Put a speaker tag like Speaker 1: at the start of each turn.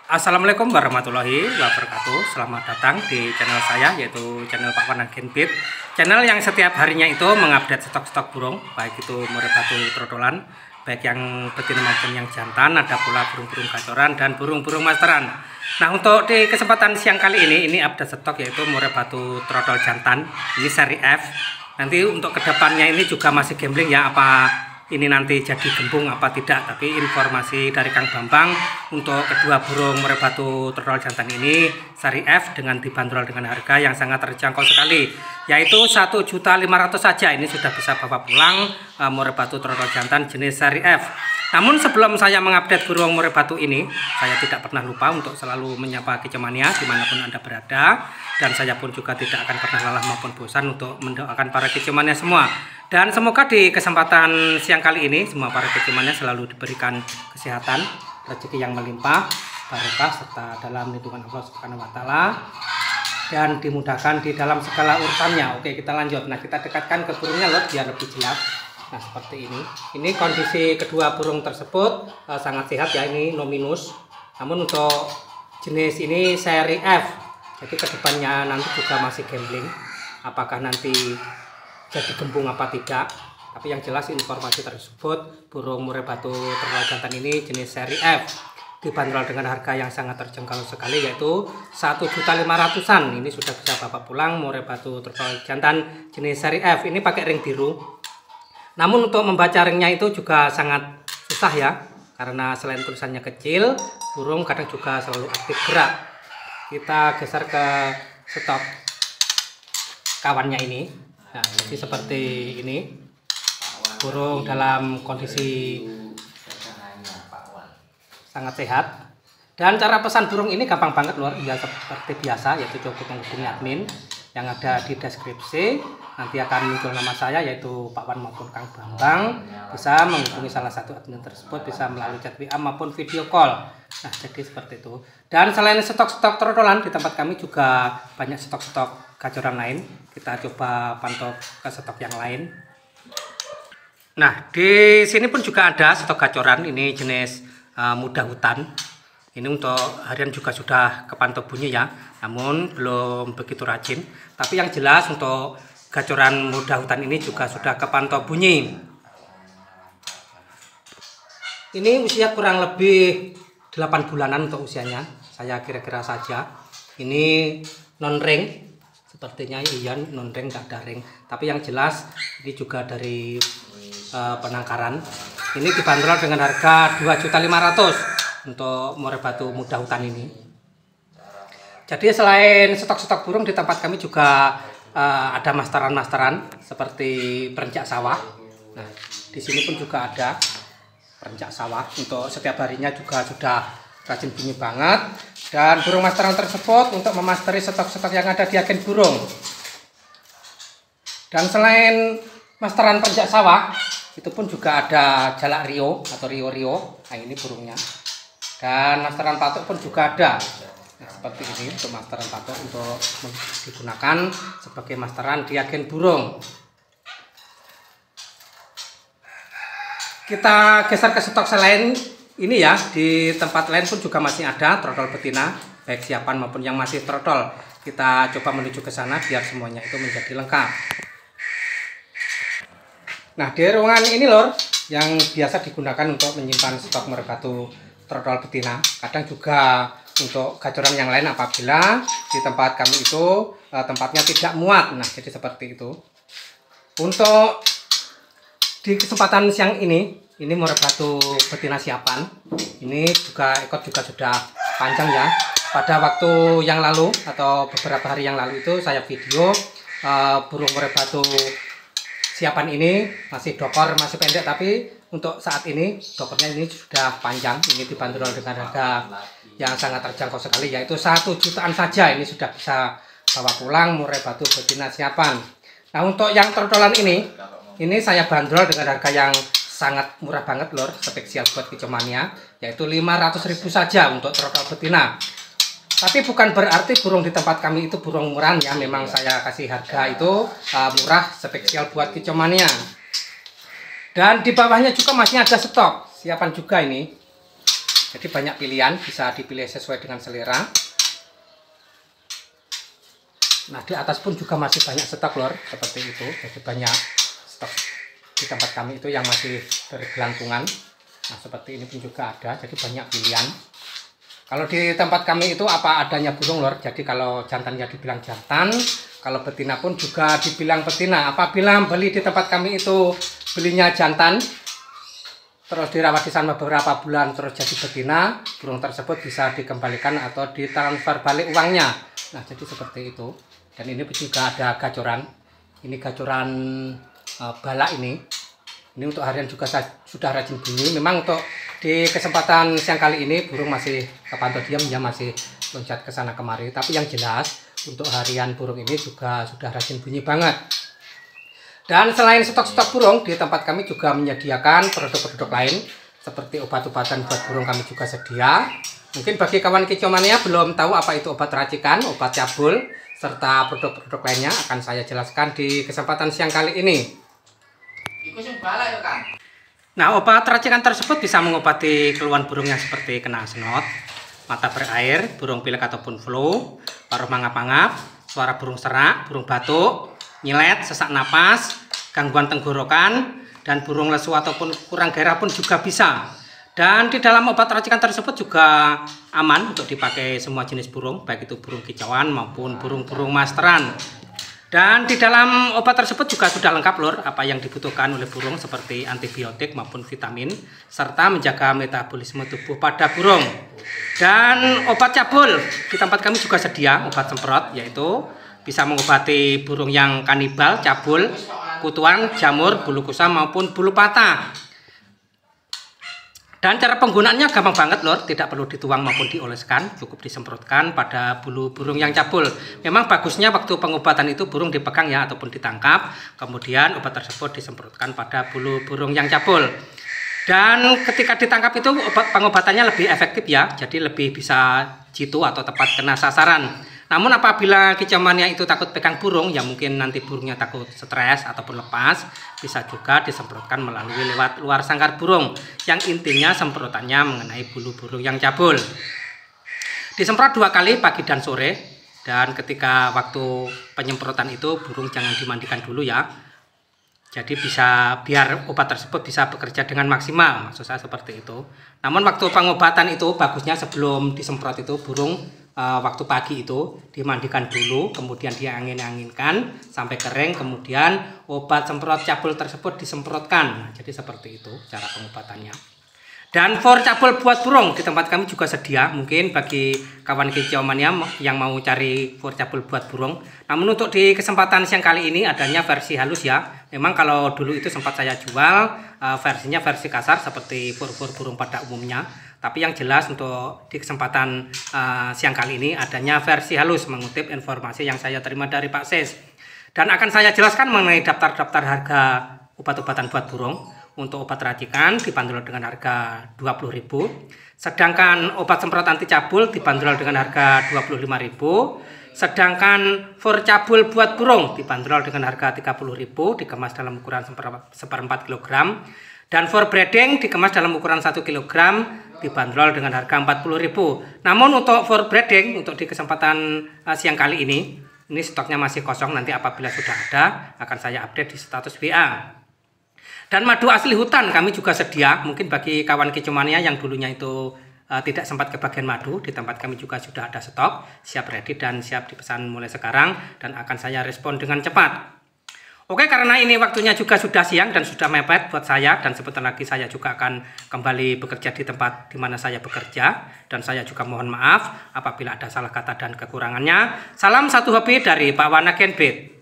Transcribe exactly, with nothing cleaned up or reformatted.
Speaker 1: Assalamualaikum warahmatullahi wabarakatuh. Selamat datang di channel saya, yaitu channel Pak Wan Genpit. Channel yang setiap harinya itu mengupdate stok-stok burung, baik itu murai batu trotolan, baik yang betina maupun yang jantan. Ada pula burung-burung gacoran dan burung-burung masteran. Nah, untuk di kesempatan siang kali ini, ini update stok yaitu murai batu trotol jantan. Ini seri F. Nanti untuk kedepannya ini juga masih gambling ya, apa ini nanti jadi gembung apa tidak, tapi informasi dari Kang Bambang untuk kedua burung murai batu trotol jantan ini seri F dengan dibanderol dengan harga yang sangat terjangkau sekali, yaitu satu juta lima ratus ribu saja. Ini sudah bisa bawa pulang uh, murai batu trotol jantan jenis seri F. Namun sebelum saya mengupdate burung murai batu ini, saya tidak pernah lupa untuk selalu menyapa Kicomania dimanapun Anda berada. Dan saya pun juga tidak akan pernah lelah maupun bosan untuk mendoakan para Kicomania semua. Dan semoga di kesempatan siang kali ini semua para Kicomania selalu diberikan kesehatan, rezeki yang melimpah, barokah serta dalam lindungan Allah Subhanahu wa taala dan dimudahkan di dalam segala urusannya. Oke, kita lanjut. Nah, kita dekatkan ke burungnya loh biar lebih jelas. Nah, seperti ini. Ini kondisi kedua burung tersebut uh, sangat sehat ya, ini nominus. Namun untuk jenis ini seri F. Jadi kedepannya nanti juga masih gambling, apakah nanti jadi gembung apa tidak. Tapi yang jelas informasi tersebut burung murai batu trotol jantan ini jenis seri F dibanderol dengan harga yang sangat terjangkau sekali, yaitu satu juta lima ratusan. Ini sudah bisa bapak pulang murai batu trotol jantan jenis seri F. Ini pakai ring biru. Namun untuk membaca ringnya itu juga sangat susah ya, karena selain tulisannya kecil, burung kadang juga selalu aktif gerak. Kita geser ke stok kawannya ini. Nah, jadi seperti ini, burung dalam kondisi sangat sehat. Dan cara pesan burung ini gampang banget luar biasa, seperti biasa, yaitu cukup menghubungi admin yang ada di deskripsi. Nanti akan muncul nama saya, yaitu Pak Wan maupun Kang Bambang. Bisa menghubungi salah satu admin tersebut, bisa melalui chat W A maupun video call. Nah, jadi seperti itu. Dan selain stok-stok trotolan, di tempat kami juga banyak stok-stok gacoran lain. Kita coba pantau ke stok yang lain. Nah, di sini pun juga ada stok gacoran. Ini jenis uh, muda hutan. Ini untuk harian juga sudah kepantau bunyi ya, namun belum begitu rajin. Tapi yang jelas untuk gacoran muda hutan ini juga sudah kepantau bunyi. Ini usia kurang lebih delapan bulanan untuk usianya, saya kira-kira saja. Ini non ring, sepertinya iya non ring, nggak ada ring. Tapi yang jelas ini juga dari uh, penangkaran. Ini dibanderol dengan harga dua juta lima ratus ribu untuk murai batu muda hutan ini. Jadi selain stok-stok burung di tempat kami juga uh, ada masteran-masteran seperti perencak sawah. Nah, di sini pun juga ada perencak sawah. Untuk setiap harinya juga sudah rajin bunyi banget. Dan burung masteran tersebut untuk memasteri stok-stok yang ada di agen burung. Dan selain masteran perencak sawah, itu pun juga ada jalak rio atau rio-rio. Nah, ini burungnya. Dan masteran patok pun juga ada. Nah, seperti ini untuk masteran patok untuk digunakan sebagai masteran di agen burung. Kita geser ke stok selain ini ya. Di tempat lain pun juga masih ada trotol betina, baik siapan maupun yang masih trotol. Kita coba menuju ke sana biar semuanya itu menjadi lengkap. Nah, di ruangan ini lor, yang biasa digunakan untuk menyimpan stok murai batu trotol betina. Kadang juga untuk gacoran yang lain apabila di tempat kami itu uh, tempatnya tidak muat. Nah, jadi seperti itu. Untuk di kesempatan siang ini, ini murai batu betina siapan. Ini juga ekor juga sudah panjang ya. Pada waktu yang lalu atau beberapa hari yang lalu itu saya video uh, burung murai batu siapan ini masih dokor, masih pendek, tapi untuk saat ini dokornya ini sudah panjang. Ini dibanderol dengan harga yang sangat terjangkau sekali, yaitu satu jutaan saja. Ini sudah bisa bawa pulang murai batu betina siapan. Nah, untuk yang trotolan ini, ini saya bandrol dengan harga yang sangat murah banget lor, spesial buat Kicomania, yaitu lima ratus ribu saja untuk trotol betina. Tapi bukan berarti burung di tempat kami itu burung murahan ya. Memang saya kasih harga itu uh, murah, spesial buat Kicomania. Dan di bawahnya juga masih ada stok siapan juga ini. Jadi banyak pilihan, bisa dipilih sesuai dengan selera. Nah, di atas pun juga masih banyak stok lor, seperti itu. Jadi banyak stok di tempat kami itu yang masih bergelantungan. Nah, seperti ini pun juga ada, jadi banyak pilihan. Kalau di tempat kami itu apa adanya burung lor. Jadi kalau jantannya dibilang jantan, kalau betina pun juga dibilang betina. Apabila beli di tempat kami itu belinya jantan, terus dirawat di sana beberapa bulan terus jadi betina, burung tersebut bisa dikembalikan atau ditransfer balik uangnya. Nah, jadi seperti itu. Dan ini juga ada gacoran. Ini gacoran e, balak ini. Ini untuk harian juga sudah rajin bunyi. Memang untuk di kesempatan siang kali ini burung masih kepantau diam, ya masih loncat ke sana kemari. Tapi yang jelas untuk harian burung ini juga sudah rajin bunyi banget. Dan selain stok-stok burung, di tempat kami juga menyediakan produk-produk lain seperti obat-obatan buat burung kami juga sedia. Mungkin bagi kawan kicau mania belum tahu apa itu obat racikan, obat cabul, serta produk-produk lainnya akan saya jelaskan di kesempatan siang kali ini. Nah, obat racikan tersebut bisa mengobati keluhan burung yang seperti kena senot, mata berair, burung pilek ataupun flu, paruh mangap-mangap, suara burung serak, burung batuk, nyilet, sesak napas, gangguan tenggorokan, dan burung lesu ataupun kurang gairah pun juga bisa. Dan di dalam obat racikan tersebut juga aman untuk dipakai semua jenis burung, baik itu burung kicauan maupun burung-burung masteran. Dan di dalam obat tersebut juga sudah lengkap lor apa yang dibutuhkan oleh burung seperti antibiotik maupun vitamin, serta menjaga metabolisme tubuh pada burung. Dan obat cabul di tempat kami juga sedia obat semprot, yaitu bisa mengobati burung yang kanibal, cabul, kutuan, jamur, bulu kusam maupun bulu patah. Dan cara penggunaannya gampang banget lor, tidak perlu dituang maupun dioleskan, cukup disemprotkan pada bulu burung yang cabul. Memang bagusnya waktu pengobatan itu burung dipegang ya ataupun ditangkap, kemudian obat tersebut disemprotkan pada bulu burung yang cabul. Dan ketika ditangkap itu obat pengobatannya lebih efektif ya, jadi lebih bisa jitu atau tepat kena sasaran. Namun apabila kicau mania itu takut pegang burung, ya mungkin nanti burungnya takut stres ataupun lepas, bisa juga disemprotkan melalui lewat luar sangkar burung, yang intinya semprotannya mengenai bulu burung yang cabul. Disemprot dua kali pagi dan sore, dan ketika waktu penyemprotan itu burung jangan dimandikan dulu ya. Jadi bisa biar obat tersebut bisa bekerja dengan maksimal, maksud saya seperti itu. Namun waktu pengobatan itu bagusnya sebelum disemprot itu burung uh, waktu pagi itu dimandikan dulu, kemudian diangin-anginkan sampai kering, kemudian obat semprot cabul tersebut disemprotkan. Nah, jadi seperti itu cara pengobatannya. Dan for cabul buat burung di tempat kami juga sedia, mungkin bagi kawan kicau mania yang mau cari for cabul buat burung. Namun untuk di kesempatan siang kali ini adanya versi halus ya. Memang kalau dulu itu sempat saya jual uh, versinya versi kasar seperti for-for burung pada umumnya. Tapi yang jelas untuk di kesempatan uh, siang kali ini adanya versi halus, mengutip informasi yang saya terima dari Pak Ses. Dan akan saya jelaskan mengenai daftar-daftar harga obat-obatan buat burung. Untuk obat racikan dibanderol dengan harga dua puluh ribu, sedangkan obat semprot anti cabul dibanderol dengan harga dua puluh lima ribu, sedangkan for cabul buat burung dibanderol dengan harga tiga puluh ribu, dikemas dalam ukuran seperempat kilogram, dan for breeding dikemas dalam ukuran satu kilogram dibanderol dengan harga empat puluh ribu. Namun untuk for breeding untuk di kesempatan uh, siang kali ini ini stoknya masih kosong, nanti apabila sudah ada akan saya update di status W A. Dan madu asli hutan kami juga sedia, mungkin bagi kawan kicau mania yang dulunya itu uh, tidak sempat kebagian madu, di tempat kami juga sudah ada stok, siap ready dan siap dipesan mulai sekarang, dan akan saya respon dengan cepat. Oke, karena ini waktunya juga sudah siang dan sudah mepet buat saya, dan sebentar lagi saya juga akan kembali bekerja di tempat di mana saya bekerja, dan saya juga mohon maaf apabila ada salah kata dan kekurangannya. Salam satu hobi dari Pak Wana Genbit.